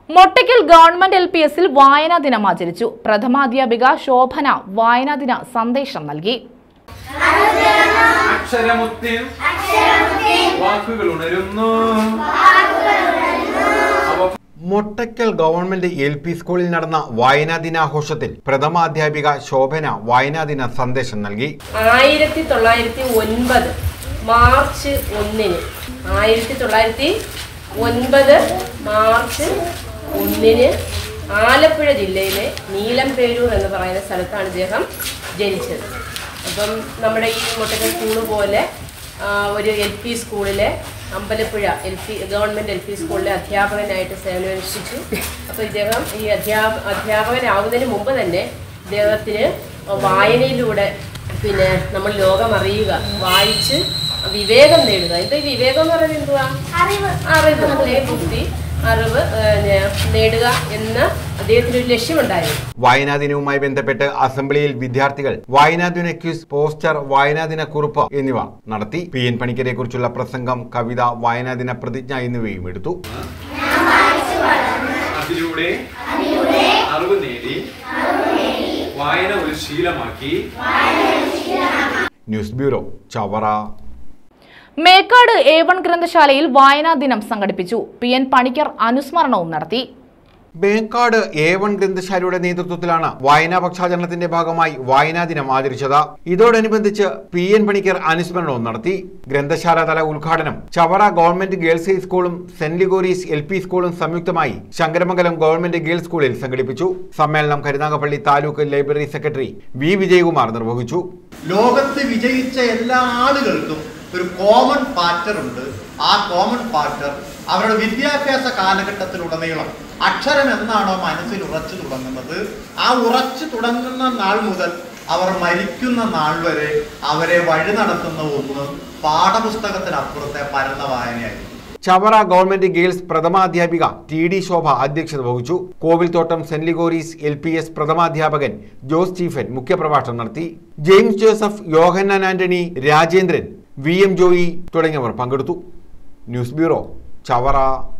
Mottakkal government LPSൽ വായനാ ദിനം ആചരിച്ചു. പ്രഥമാധ്യാപിക ശോഭന വായനാ ദിന സന്ദേശം നൽകി. മൊട്ടയ്ക്കൽ ഗവൺമെന്റ് LP സ്കൂളിൽ നടന്ന വായനാ ദിനാഘോഷത്തിൽ പ്രഥമാധ്യാപിക ശോഭന വായനാ ദിന സന്ദേശം നൽകി. 1909 മാർച്ച് 1-ന് 1909 മാർച്ച് 1-ന് ആലപ്പുഴ ജില്ലയിലെ നീലംപേരൂർ എന്ന് പറയുന്ന സ്ഥലത്താണ് ഇദ്ദേഹം ജനിച്ചത്. അപ്പം നമ്മുടെ ഈ മൊട്ടയ്ക്കൽ സ്കൂൾ പോലെ ഒരു LP സ്കൂളിലെ അമ്പലപ്പുഴ ഗവൺമെൻറ് LP സ്കൂളിലെ അധ്യാപകനായിട്ട് സേവനമനുഷ്ഠിച്ചു. അപ്പോൾ ഇദ്ദേഹം ഈ അധ്യാപകനാവുന്നതിന് മുമ്പ് തന്നെ ഇദ്ദേഹത്തിന് വായനയിലൂടെ നമ്മൾ ലോകം അറിയുക, വായിച്ച് വിവേകം നേടുക. എന്താ ഈ വിവേകം എന്ന് പറയുന്നത്? എന്തുവാ? അറിവ്, ബുദ്ധി, അറിവ് നേടുക എന്ന അദ്ദേഹത്തിന് ഒരു ലക്ഷ്യമുണ്ടായിരുന്നു. വായനാ ദിനവുമായി ബന്ധപ്പെട്ട് അസംബ്ലിയിൽ വിദ്യാർത്ഥികൾ വായനാ ദിന ക്വിസ്, പോസ്റ്റർ, വായനാ ദിന കുറിപ്പ് എന്നിവ നടത്തി. PN പണിക്കരെ കുറിച്ചുള്ള പ്രസംഗം, കവിത, വായനാ ദിന പ്രതിജ്ഞ എന്നിവയും എടുത്തു. അതിലൂടെ അറിവ് നേടി വായന ഒരു ശീലമാക്കി. News bureau, Chavara. Mekkad A1 ഗ്രന്ഥശാലയിൽ വായനാ ദിനം സംഘടിപ്പിച്ചു. PN പണിക്കർ അനുസ്മരണവും നടത്തി. മേക്കാട് A1 ഗ്രന്ഥശാലയുടെ നേതൃത്വത്തിലാണ് വായനാ പക്ഷാചരണത്തിന്റെ ഭാഗമായി വായനാ ദിനം ആചരിച്ചത്. ഇതോടനുബന്ധിച്ച് PN പണിക്കർ അനുസ്മരണവും നടത്തി. ഗ്രന്ഥശാല തല ഉദ്ഘാടനം ചവറ ഗവൺമെന്റ് ഗേൾസ് ഹൈസ്കൂളും സെന്റ് ലിഗോരീസ് LP സ്കൂളും സംയുക്തമായി ശങ്കരമംഗലം ഗവൺമെന്റ് ഗേൾസ് സ്കൂളിൽ സംഘടിപ്പിച്ചു. സമ്മേളനം Karunagappally taluk library secretary V Vijayakumar നിർവഹിച്ചു. ലോകത്ത് വിജയിച്ച എല്ലാ ആളുകൾക്കും ഒരു കോമൺ പാറ്റർ ഉണ്ട്. ആ കോമൺ പാറ്റർ അവരുടെ വിദ്യാഭ്യാസ കാലഘട്ടത്തിലുടനീളം അക്ഷരം എന്നാണോ മനസ്സിൽ ഉറച്ചു തുടങ്ങുന്നത്, ആ ഉറച്ചു തുടങ്ങുന്ന നാൾ മുതൽ അവർ മരിക്കുന്ന നാൾ വരെ അവരെ വഴി നടത്തുന്ന ഒന്ന് പാഠപുസ്തകത്തിനപ്പുറത്തെ പരന്ന വായനയായിരുന്നു. ചവറ ഗവൺമെന്റ് ഗേൾസ് പ്രഥമാധ്യാപിക TD ശോഭ അധ്യക്ഷത വഹിച്ചു. കോവിൽത്തോട്ടം സെന്റ് ലിഗോരീസ് LPS പ്രഥമാധ്യാപകൻ ജോസ് സ്റ്റീഫൻ മുഖ്യപ്രഭാഷണം നടത്തി. ജെയിംസ് ജോസഫ്, യോഹന്നാൻ ആന്റണി, രാജേന്ദ്രൻ, VM ജോയി തുടങ്ങിയവർ പങ്കെടുത്തു. News bureau, Chavara.